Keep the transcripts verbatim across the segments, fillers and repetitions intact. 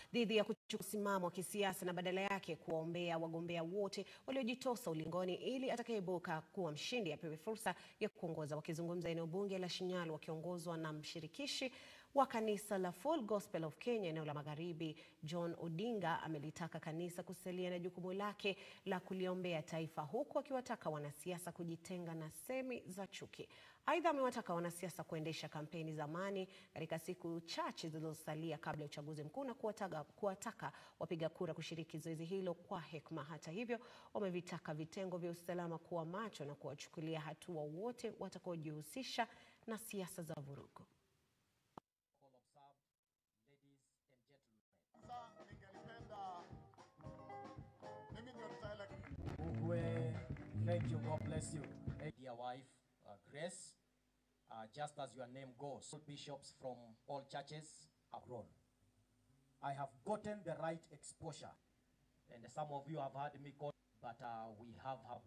dhidi ya kuchukua misimamo wa kisiasa na badala yake kuwaombea wagombea wote waliojitosa ulingoni ili atakayeibuka kuwa mshindi apewe fursa ya kuongoza. Wakizungumza eneo bunge la Shinyalu wakiongozwa na mshirikishi wa kanisa la Full Gospel of Kenya eneo la Magharibi, John Odinga amelitaka kanisa kusalia na jukumu lake la kuliombea taifa, huku akiwataka wanasiasa kujitenga na semi za chuki. Aidha, amewataka wanasiasa kuendesha kampeni za amani katika siku chache zilizosalia kabla ya uchaguzi mkuu na kuwataka, kuwataka wapiga kura kushiriki zoezi hilo kwa hekima. Hata hivyo, wamevitaka vitengo vya usalama kuwa macho na kuwachukulia hatua wote watakaojihusisha na siasa za vurugu. Thank you, God bless you. Dear wife, uh, Grace, uh, just as your name goes, all bishops from all churches abroad, I have gotten the right exposure, and some of you have heard me call, but uh, we have a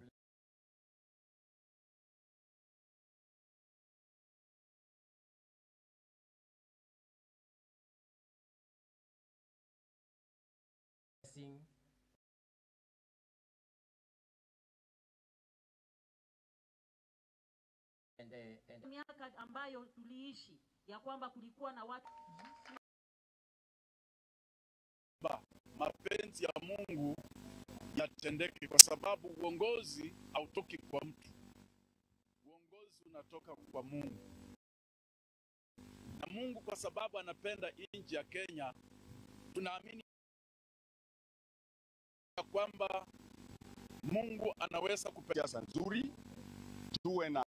blessing. And, uh, and miaka ambayo tuliishi ya kwamba kulikuwa na watu mapenzi ya Mungu yatendeke, kwa sababu uongozi hautoki kwa mtu. Uongozi unatoka kwa Mungu. Na Mungu kwa sababu anapenda nchi ya Kenya, tunaamini kwamba Mungu anaweza kupea siasa nzuri, tuwe na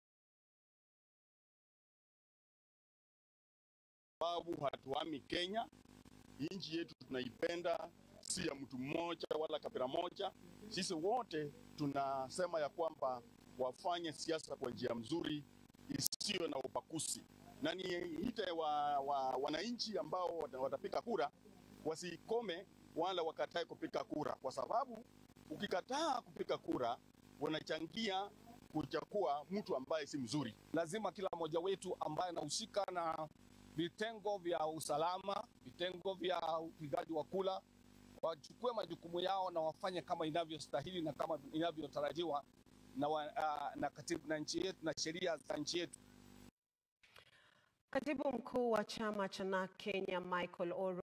sababu hatuami Kenya. Nchi yetu tunaipenda, si ya mtu mmoja wala kabila moja. Sisi wote tunasema ya kwamba wafanye siasa kwa njia mzuri isiyo na ubaguzi. Na niite wa, wa, wananchi ambao watapika kura wasikome wala wakatae kupika kura, kwa sababu ukikataa kupika kura wanachangia kuchagua mtu ambaye si mzuri. Lazima kila mmoja wetu ambaye anahusika na vitengo vya usalama, vitengo vya upigaji wa kura, wachukue majukumu yao na wafanye kama inavyostahili na kama inavyotarajiwa na, uh, na katibu na nchi yetu na sheria za nchi yetu. Katibu mkuu wa chama cha Kenya Michael Oro